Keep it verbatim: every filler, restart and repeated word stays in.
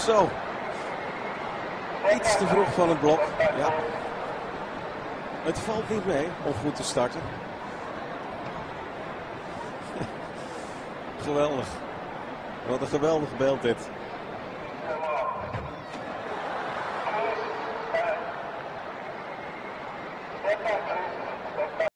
Zo. Iets te vroeg van het blok. Ja. Het valt niet mee om goed te starten. Geweldig. Wat een geweldig beeld dit.